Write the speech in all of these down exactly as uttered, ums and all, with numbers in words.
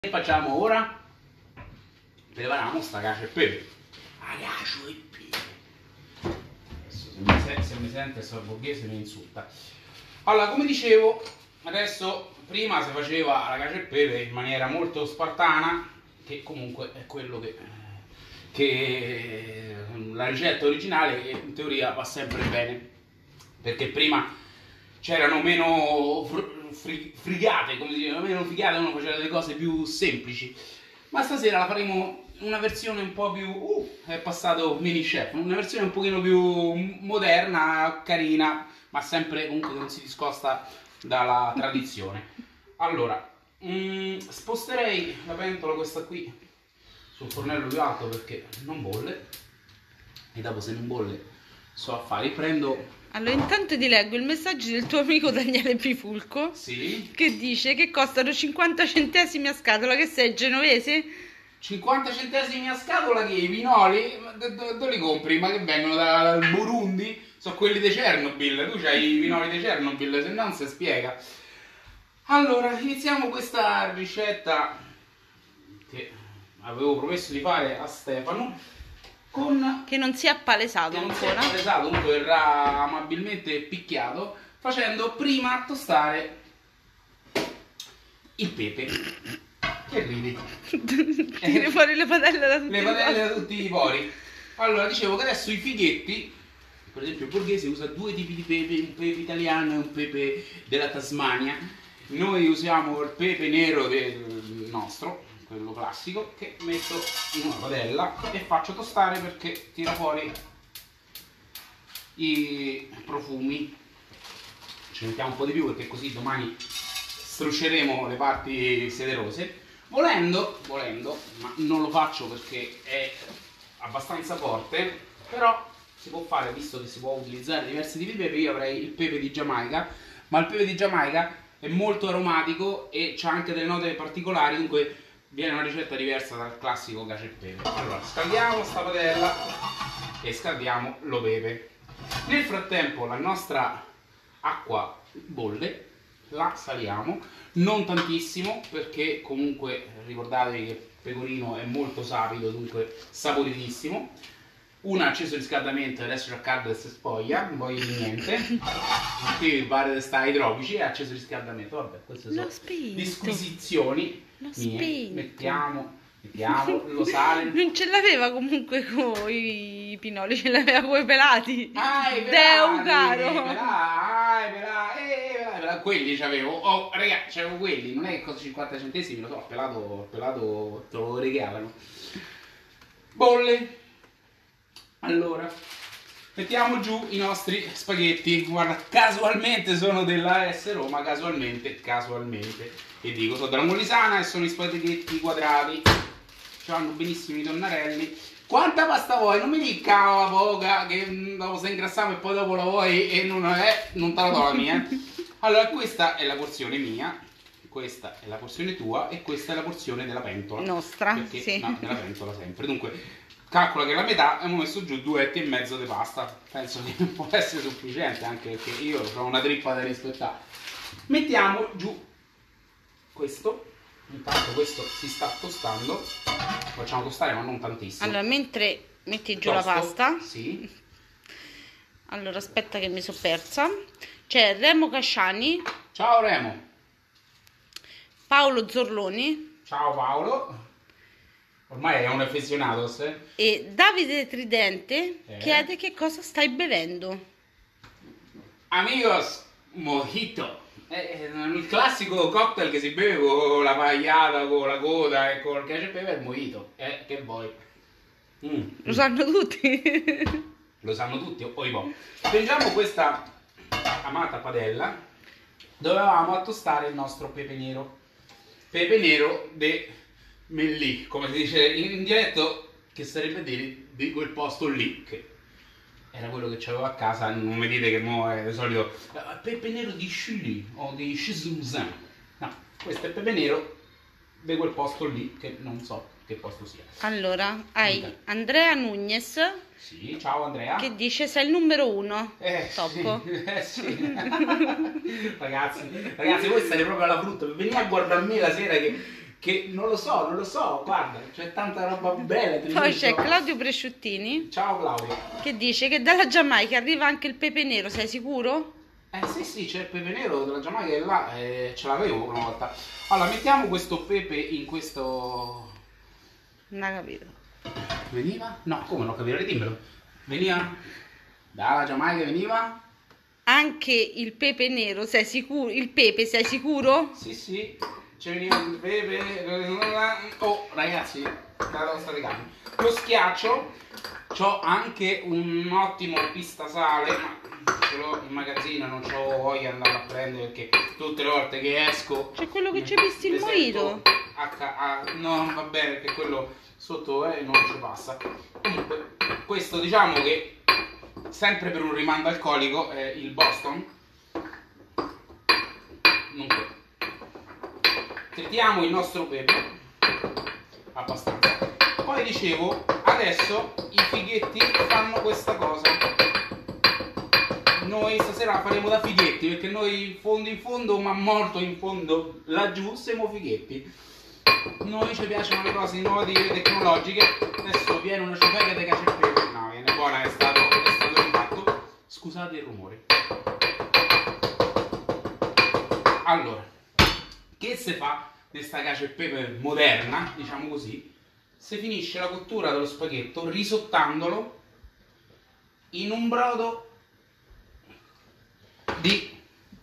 Che facciamo ora? Prepariamo sta cacio e pepe. Ah, cacio e pepe. Adesso, se, mi se, se mi sente sto borghese mi insulta. Allora, come dicevo, adesso prima si faceva la cacio e pepe in maniera molto spartana, che comunque è quello che, che la ricetta originale, che in teoria va sempre bene, perché prima c'erano meno fri frigate, come si dice, meno figate, uno faceva delle cose più semplici. Ma stasera la faremo una versione un po' più... Uh, è passato mini chef, una versione un pochino più moderna, carina, ma sempre comunque non si discosta dalla tradizione. Allora, mh, sposterei la pentola questa qui sul fornello più alto perché non bolle, e dopo se non bolle so affari. Prendo... Allora, intanto ti leggo il messaggio del tuo amico Daniele Pifulco, sì, che dice che costano cinquanta centesimi a scatola. Che sei genovese? cinquanta centesimi a scatola, che i pinoli dove li compri? Ma che vengono dal Burundi? Sono quelli di Chernobyl, tu c'hai i pinoli di Chernobyl, se no non si spiega. Allora, iniziamo questa ricetta che avevo promesso di fare a Stefano, con... che non si è appalesato che non ancora. si è appalesato, comunque verrà amabilmente picchiato, facendo prima tostare il pepe. Che ridi? Tiri fuori le padelle da tutti le padelle da tutti i pori. Allora, dicevo che adesso i fighetti, per esempio il borghese usa due tipi di pepe, un pepe italiano e un pepe della Tasmania. Noi usiamo il pepe nero del nostro, quello classico, che metto in una padella e faccio tostare perché tira fuori i profumi. Ci mettiamo un po' di più perché così domani strusceremo le parti sederose. Volendo, volendo, ma non lo faccio perché è abbastanza forte, però si può fare, visto che si può utilizzare diversi tipi di pepe. Io avrei il pepe di Giamaica, ma il pepe di Giamaica è molto aromatico e c'ha anche delle note particolari, dunque viene una ricetta diversa dal classico cacio e pepe. Allora, scaldiamo sta padella e scaldiamo lo pepe. Nel frattempo la nostra acqua bolle, la saliamo, non tantissimo perché comunque ricordatevi che il pecorino è molto sapido, dunque saporitissimo. Una acceso il riscaldamento, adesso c'è caldo e si spoglia, non voglio di niente. Qui pare di stare ai tropici, è acceso il riscaldamento. Vabbè, queste sono disquisizioni mie. Mettiamo, mettiamo lo sale. Non ce l'aveva comunque con i pinoli, ce l'aveva con i pelati. Ah, i pelati, Deu caro. I pelati, ah, i pelati, eh, pelati, pelati. Quelli c'avevo. Oh, raga, c'avevo quelli. Non è che costa cinquanta centesimi, lo so, pelato, pelato te lo regalano. Bolle. Allora, mettiamo giù i nostri spaghetti. Guarda, casualmente sono della A S Roma, casualmente, casualmente. E dico, sono della Molisana e sono i spaghetti quadrati. Ci vanno benissimo i tonnarelli. Quanta pasta vuoi? Non mi dica la poca, che dopo se ingrassiamo e poi dopo la vuoi e non è, non te la do la mia. Allora, questa è la porzione mia, questa è la porzione tua e questa è la porzione della pentola. Nostra, perché, sì. No, della pentola sempre. Dunque, calcola che la metà abbiamo messo giù due etti e mezzo di pasta. Penso che può essere sufficiente, anche perché io ho una trippa da rispettare. Mettiamo giù questo. Intanto questo si sta tostando. Facciamo tostare ma non tantissimo. Allora, mentre metti giù Tosto, la pasta, sì. allora aspetta che mi sono persa. C'è Remo Casciani. Ciao Remo. Paolo Zorloni. Ciao Paolo. Ormai è un affezionato, eh? E Davide Tridente eh. chiede che cosa stai bevendo. Amigos, mojito. È il classico cocktail che si beve con la pagliata, con la coda e con il cacio e pepe, è il mojito. Eh, che vuoi? Mm. Lo sanno tutti. Lo sanno tutti, poi boh. Prendiamo questa amata padella dove avevamo a tostare il nostro pepe nero. Pepe nero de Mellì, come si dice in dialetto, che sarebbe dire di quel posto lì, che era quello che c'avevo a casa. Non mi dite che mo è di solito pepe nero di Chili o di Chizunzan. No, questo è pepe nero di quel posto lì, che non so che posto sia. Allora, hai Andrea Nunez. Sì, ciao Andrea. Che dice sei il numero uno. Eh, Top. Sì, eh, sì. ragazzi, ragazzi, voi siete proprio alla frutta. Venite a guardare me la sera che che non lo so, non lo so, guarda, c'è tanta roba bella. Poi c'è Claudio Presciuttini. Ciao Claudio. Che dice che dalla Giamaica arriva anche il pepe nero, sei sicuro? Eh sì sì, c'è il pepe nero della Giamaica, che là eh, ce l'avevo una volta. Allora, mettiamo questo pepe in questo... Non ho capito. Veniva? No, come non capire, dimmelo. Veniva? Dalla Giamaica veniva? Anche il pepe nero, sei sicuro? Il pepe, sei sicuro? Sì sì, ci veniva il pepe... Oh ragazzi, la vostra di carne. Lo schiaccio, c'ho anche un ottimo pistasale, ma ce l'ho in magazzino, non c'ho voglia di andarlo a prendere perché tutte le volte che esco... C'è quello che ci pisti il mojito? No, va bene perché quello sotto eh, non ci passa. Comunque, questo diciamo che sempre per un rimando alcolico è il Boston. Dunque, trittiamo il nostro pepe abbastanza. Poi dicevo, adesso i fighetti fanno questa cosa. Noi stasera faremo da fighetti perché noi in fondo in fondo, ma molto in fondo laggiù, siamo fighetti. Noi ci piacciono le cose innovative, tecnologiche. Adesso viene una ciofeca di cacio e pepe. No, viene buona, è stato, è stato l'impatto. Scusate il rumore. Allora, che si fa questa cacio e pepe moderna, diciamo così? Si finisce la cottura dello spaghetto risottandolo in un brodo di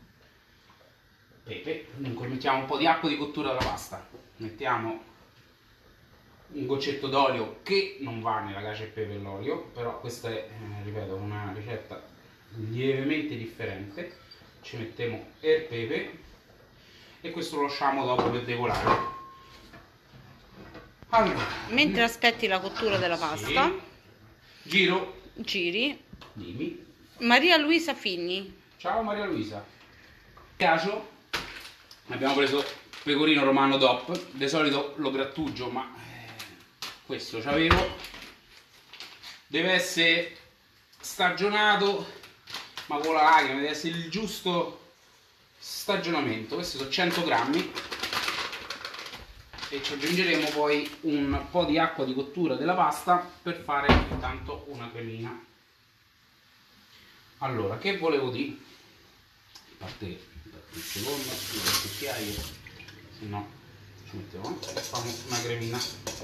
pepe. Dunque mettiamo un po' di acqua di cottura della pasta, mettiamo un goccetto d'olio che non va nella cacio e pepe e l'olio, però questa è, eh, ripeto, una ricetta lievemente differente. Ci mettiamo il pepe e questo lo lasciamo dopo per decolare. Allora, mentre aspetti la cottura della pasta, sì. Giro, giri. dimmi. Maria Luisa Fini. Ciao Maria Luisa. Cacio, abbiamo preso pecorino romano D O P, di solito lo grattugio, ma eh, questo c'avevo. Deve essere stagionato, ma con la lacrima, deve essere il giusto stagionamento. Questi sono cento grammi e ci aggiungeremo poi un po' di acqua di cottura della pasta per fare intanto una cremina. Allora, che volevo dire? A parte che un secondo, io il cucchiaio, se no ci mettiamo, facciamo una cremina.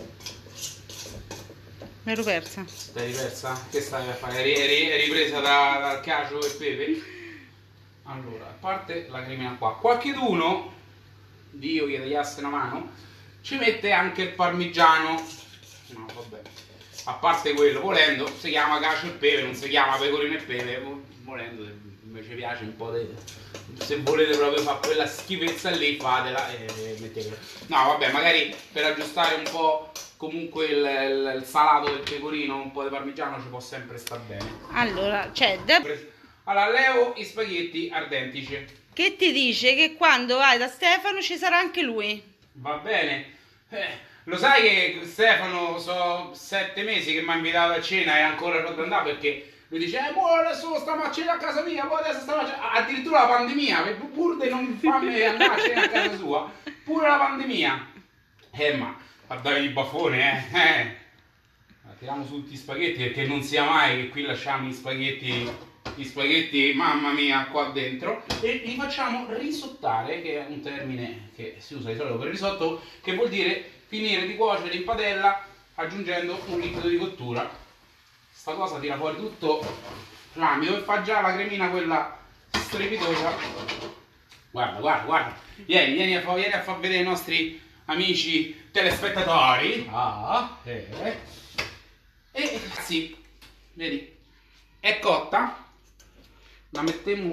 Mi ero persa. Stai ripersa? Che stai a fare? Eri, eri, eri presa da, dal cacio e pepe? Allora, a parte la cremina qua, qualcheduno, Dio gli tagliasse una mano, ci mette anche il parmigiano. No, vabbè. A parte quello, volendo, si chiama cacio e pepe, non si chiama pecorino e pepe. Volendo, invece piace un po' di... Se volete proprio fare quella schifezza lì, fatela e mettetela. No, vabbè, magari per aggiustare un po' comunque il, il, il salato del pecorino, un po' di parmigiano ci può sempre star bene. Allora, c'è Deb... Allora, levo i spaghetti ardentici. Che ti dice che quando vai da Stefano ci sarà anche lui. Va bene. Eh, lo sai che Stefano so sette mesi che mi ha invitato a cena e ancora non devo andare perché lui dice eh, boh, adesso stiamo a cena a casa mia, poi adesso stiamo a cena. Addirittura la pandemia, pur di non farmi andare a cena a casa sua, pure la pandemia. Eh, ma guardate il baffone, eh. eh. Tiriamo su tutti gli spaghetti perché non sia mai che qui lasciamo gli spaghetti... Gli spaghetti, mamma mia, qua dentro, e li facciamo risottare, che è un termine che si usa di solito per risotto, che vuol dire finire di cuocere in padella aggiungendo un liquido di cottura. Sta cosa tira fuori tutto l'amido e fa già la cremina quella strepitosa. Guarda, guarda, guarda, vieni, vieni a, fa, vieni a far vedere ai nostri amici telespettatori. Ah, eh. E sì, vedi, è cotta. La mettiamo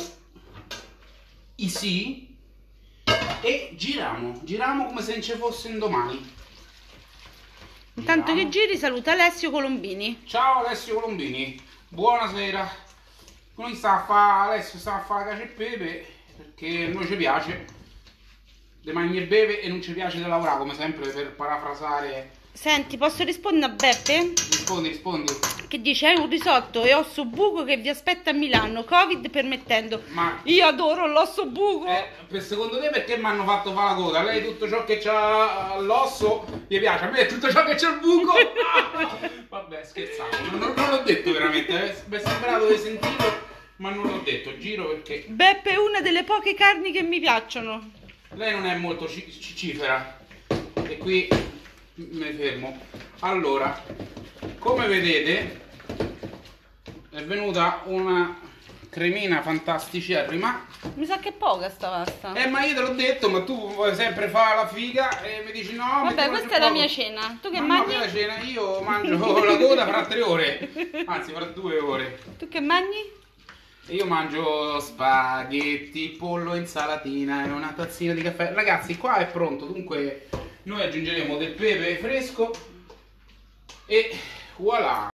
easy e giriamo, giriamo come se non ci fosse un domani. Intanto Giriamo. che giri saluta Alessio Colombini. Ciao Alessio Colombini, buonasera. Noi sta a fare, Alessio sta a fare cacio e pepe perché a noi ci piace. de mangi e beve e non ci piace da lavorare, come sempre per parafrasare. Senti, posso rispondere a Beppe? Rispondi, rispondi. Che dice, è un risotto e osso buco che vi aspetta a Milano, Covid permettendo. Ma Io adoro l'osso buco. eh, per secondo te perché mi hanno fatto fare la coda? A lei tutto ciò che c'ha l'osso gli piace, a me tutto ciò che c'ha il buco. Ah! Vabbè, scherzavo, non, non- non l'ho detto veramente, eh. mi è sembrato di sentirlo, ma non l'ho detto, giro perché Beppe è una delle poche carni che mi piacciono. lei non è molto ci- cicifera e qui mi fermo. Allora, come vedete è venuta una cremina fantasticerrima. Mi sa che è poca sta pasta. Eh, ma io te l'ho detto, ma tu vuoi sempre fare la figa e mi dici no. Vabbè, mettiamoci questa è la poco. mia cena. Tu che Ma mangi? no, che la cena, io mangio la coda fra tre ore, anzi fra due ore. Tu che mangi? E io mangio spaghetti, pollo, insalatina e una tazzina di caffè. Ragazzi, qua è pronto, dunque noi aggiungeremo del pepe fresco e voilà.